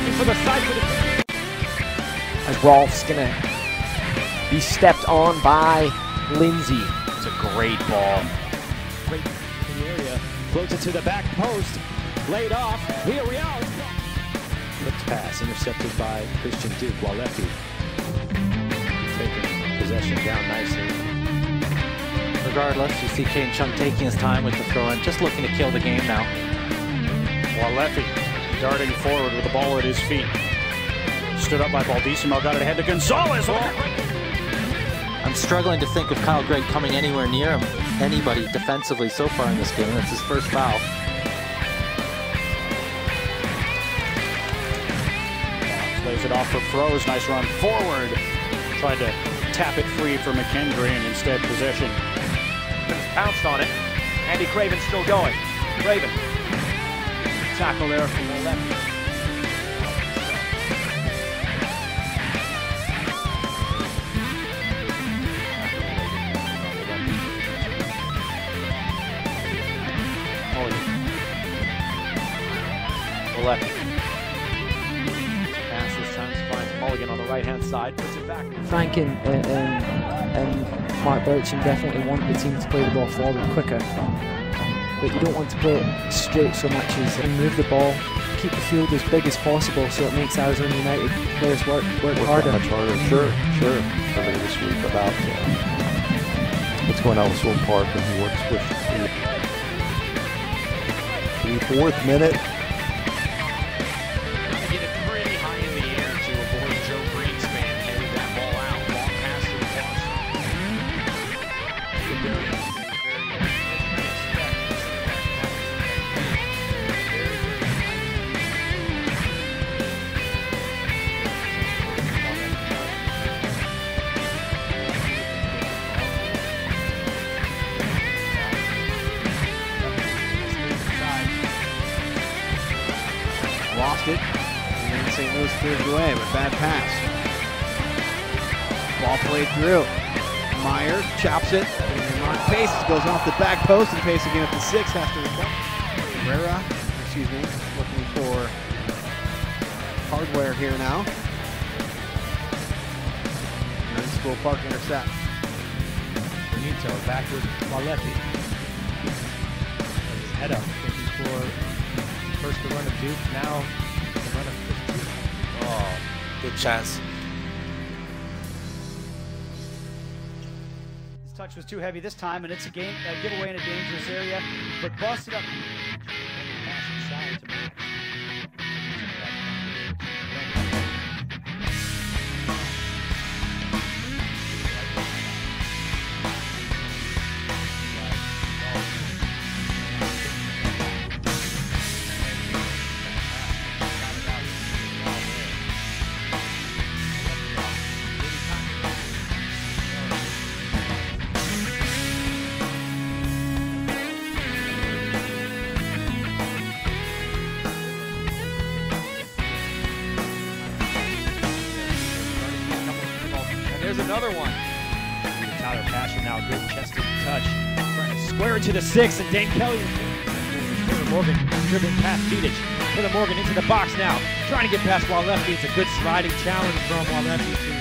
looking for the side for the... As Rolf's gonna be stepped on by Lindsay. It's a great ball. Great in the area. Floats it to the back post. Laid off. Villarreal. Flipped pass intercepted by Christian Duke while lefty taking possession down nicely. Regardless, you see Kane Chung taking his time with the throw in, just looking to kill the game now. Walefi darting forward with the ball at his feet. Stood up by Baldissimo, got it ahead to Gonzalez. I'm struggling to think of Kyle Gregg coming anywhere near him, anybody defensively so far in this game. It's his first foul. Lays it off for Froze. Nice run forward. Tried to tap it free for McKendry and instead possession. Pounced on it. Andy Craven still going. Craven. Tackle there from the left. Left. Pass this time finds Mulligan on the right-hand side, puts it back. Frank and Mark Bircham definitely want the team to play the ball forward quicker. But you don't want to play it straight so much as move the ball, keep the field as big as possible so it makes Arizona United players work harder. Much harder. Sure. Earlier this week about what's going on with Swope Park when he works with the fourth minute. Lost it, and then St. Louis clears it away, but bad pass. Ball played through. Meyer chops it, and on Pace goes off the back post, and Pace again at the 6 has to recover. Looking for hardware here now. And Swope Park intercept. Benito back with Walefi. Head up, looking for first the run of Duke, now the run of Christian. Oh, good chance. His touch was too heavy this time, and it's a giveaway in a dangerous area, but busted up. Pass inside to Max. There's another one. Tyler Passion now, good chested touch. Trying to square it to the 6, and Dane Kelly. Taylor Morgan dribbling past Vidic. Taylor Morgan into the box now. Trying to get past Walefi. It's a good sliding challenge from Walefi.